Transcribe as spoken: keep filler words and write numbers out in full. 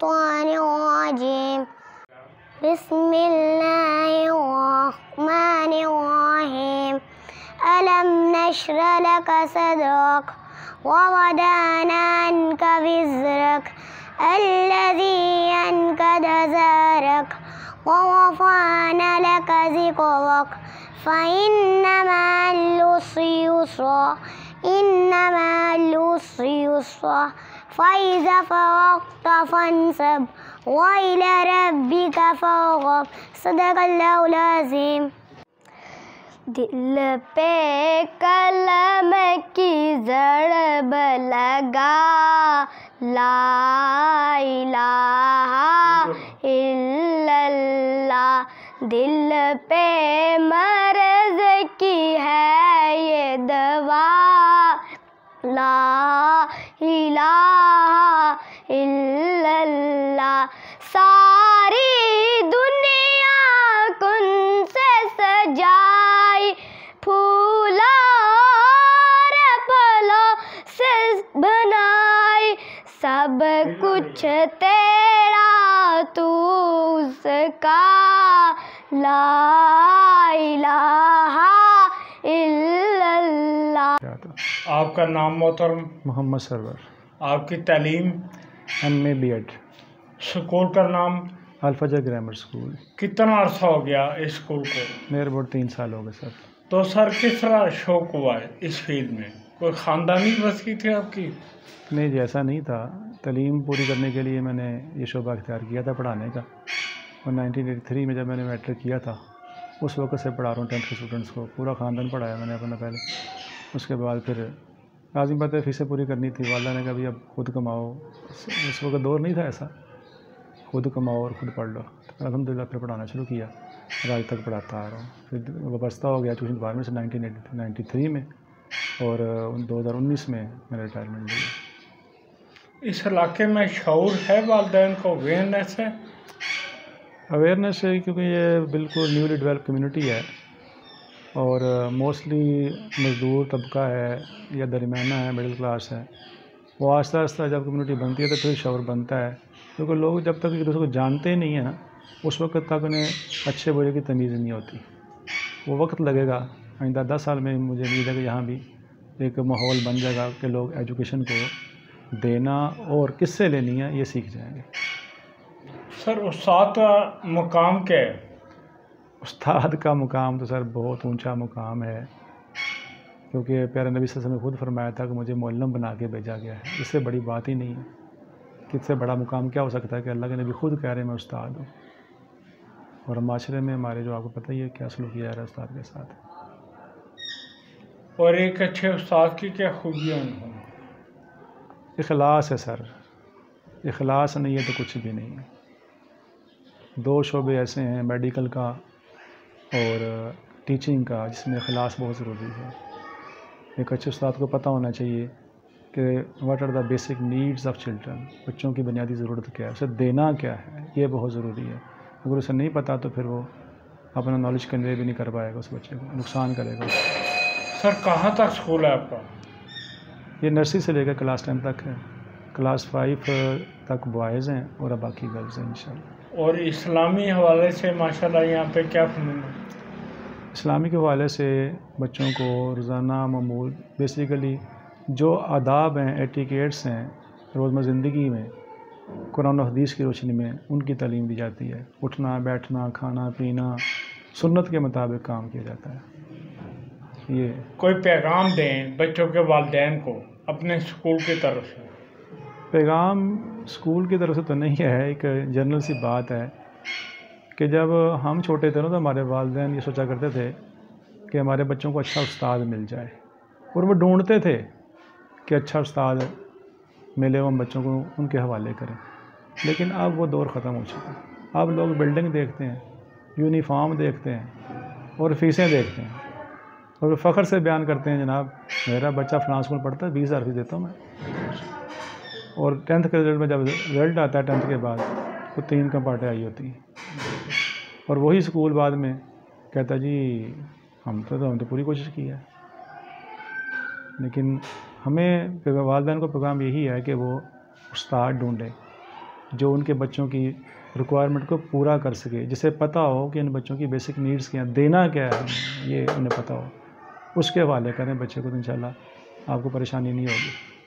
الشيطان الرجيم بسم الله الرحمن الرحيم ألم نشرح لك صدرك ووضعنا عنك وزرك الذي أنقض ظهرك ورفعنا لك ذكرك فإن مع العسر يسرا إن مع العسر يسرا فإذا فرغت فانصب وإلى ربك فارغب صدق اللہ العظیم. دل پہ قلم کی ضرب لگا لا الہ الا اللہ. دل پہ مرض کی ہے یہ دوا لا الہ الا اللہ. ساری دنیا کن سے سجائی پھولوں اور پھلوں سے بنائی سب کچھ تیرا تو اس کا لا الہ الا اللہ. آپ کا نام محترم؟ محمد سرور. آپ کی تعلیم؟ M A B Ed. School کا نام؟ الفجر گرامر اسکول. کتنا عرصہ ہو گیا اس اسکول کو؟ میرے بہت تین سال ہو گئے سر. تو سر کس طرح شوق ہوا ہے اس فیلڈ میں؟ کوئی خاندانی وسیع تھی آپ کی؟ نہیں جی ایسا نہیں تھا. تعلیم پوری کرنے کے لیے میں نے یہ شعبہ اختیار کیا تھا پڑھانے کا. اور نائنٹین ایٹی تھری میں جب میں نے میٹرک کیا تھا اس وقت سے پڑھا رہا ہوں ٹینتھ کے اسٹوڈنٹس کو. پورا خاندان پڑھایا میں نے اپنا پہلے. اس کے بعد پھر لازم بات ہے فیسیں پوری کرنی تھی. والدہ نے کہا بھی اب خود کماؤ. اس وقت دور نہیں تھا ایسا خود کماؤ اور خود پڑھ لو. الحمد للہ پھر پڑھانا شروع کیا اور آج تک پڑھاتا آ رہا ہوں. پھر وابستہ ہو گیا ٹیوشن ڈپارٹمنٹ سے نائنٹین نائنٹی تھری میں اور دو ہزار انیس میں میں نے ریٹائرمنٹ لی. اس علاقے میں شعور ہے والدین کو؟ اویئرنیس ہے؟ اویئرنیس ہے کیونکہ یہ بالکل نیولی ڈیولپ کمیونٹی ہے اور موسٹلی مزدور طبقہ ہے یا درمیانہ ہے, مڈل کلاس ہے. وہ آہستہ آہستہ جب کمیونٹی بنتی ہے تو پھر شعور بنتا ہے کیونکہ لوگ جب تک ایک دوسرے کو جانتے ہی نہیں ہیں نا اس وقت تک انہیں اچھے برے کی تمیز نہیں ہوتی. وہ وقت لگے گا. آئندہ دس سال میں مجھے امید ہے کہ یہاں بھی ایک ماحول بن جائے گا کہ لوگ ایجوکیشن کو دینا اور کس سے لینی ہے یہ سیکھ جائیں گے. سر استاد کا مقام کیا ہے؟ استاد کا مقام تو سر بہت اونچا مقام ہے کیونکہ پیارے نبی صلی اللہ علیہ وسلم نے خود فرمایا تھا کہ مجھے معلم بنا کے بھیجا گیا ہے. اس سے بڑی بات ہی نہیں ہے کہ اس سے بڑا مقام کیا ہو سکتا ہے کہ اللہ کے نبی خود کہہ رہے ہیں میں استاد ہوں. اور معاشرے میں ہمارے جو آپ کو پتہ ہی ہے کیا سلوک کیا جا رہا ہے استاد کے ساتھ. اور ایک اچھے استاد کی کیا خوبیاں ہیں؟ اخلاص ہے سر. اخلاص نہیں ہے تو کچھ بھی نہیں ہے. دو شعبے ایسے ہیں میڈیکل کا اور ٹیچنگ کا جس میں اخلاص بہت ضروری ہے. ایک اچھے استاد کو پتہ ہونا چاہیے کہ what are the basic needs of children. بچوں کی بنیادی ضرورت کیا ہے, اسے دینا کیا ہے, یہ بہت ضروری ہے. اگر اسے نہیں پتہ تو پھر وہ اپنا نالج کنوے بھی نہیں کر پائے گا, اس بچے کو نقصان کرے گا. سر کہاں تک اسکول ہے آپ کا؟ یہ نرسری سے لے کر کلاس ٹین تک ہے. کلاس فائیو تک بوائز ہیں اور اب باقی گرلز ہیں انشاءاللہ. اور اسلامی حوالے سے ماشاءاللہ یہاں پہ کیا فنون ہے؟ اسلامی کے حوالے سے بچوں کو روزانہ معمول بیسیکلی جو آداب ہیں ایٹیکیٹس ہیں روزمرہ زندگی میں قرآن و حدیث کی روشنی میں ان کی تعلیم دی جاتی ہے. اٹھنا بیٹھنا کھانا پینا سنت کے مطابق کام کیا جاتا ہے. یہ کوئی پیغام دیں بچوں کے والدین کو اپنے اسکول کی طرف سے؟ پیغام اسکول کی طرف سے تو نہیں ہے, ایک جنرل سی بات ہے کہ جب ہم چھوٹے تھے نا تو ہمارے والدین یہ سوچا کرتے تھے کہ ہمارے بچوں کو اچھا استاد مل جائے اور وہ ڈھونڈتے تھے کہ اچھا استاد ملے وہ ہم بچوں کو ان کے حوالے کریں. لیکن اب وہ دور ختم ہو چکا. اب لوگ بلڈنگ دیکھتے ہیں, یونیفارم دیکھتے ہیں اور فیسیں دیکھتے ہیں اور فخر سے بیان کرتے ہیں جناب میرا بچہ فلاں اسکول پڑھتا ہے بیس ہزار فیس دیتا ہوں میں. اور ٹینتھ کے رزلٹ میں جب رزلٹ آتا ہے ٹینتھ کے بعد تو تین کمپارٹیں آئی ہوتی ہیں اور وہی اسکول بعد میں کہتا جی ہم تو ہم تو پوری کوشش کی ہے. لیکن ہمیں والدین کو پیغام یہی ہے کہ وہ استاد ڈھونڈیں جو ان کے بچوں کی ریکوائرمنٹ کو پورا کر سکے، جسے پتہ ہو کہ ان بچوں کی بیسک نیڈس کیا ہیں، دینا کیا ہے، یہ انہیں پتہ ہو، اس کے حوالے کریں بچے کو، تو انشاءاللہ آپ کو پریشانی نہیں ہوگی۔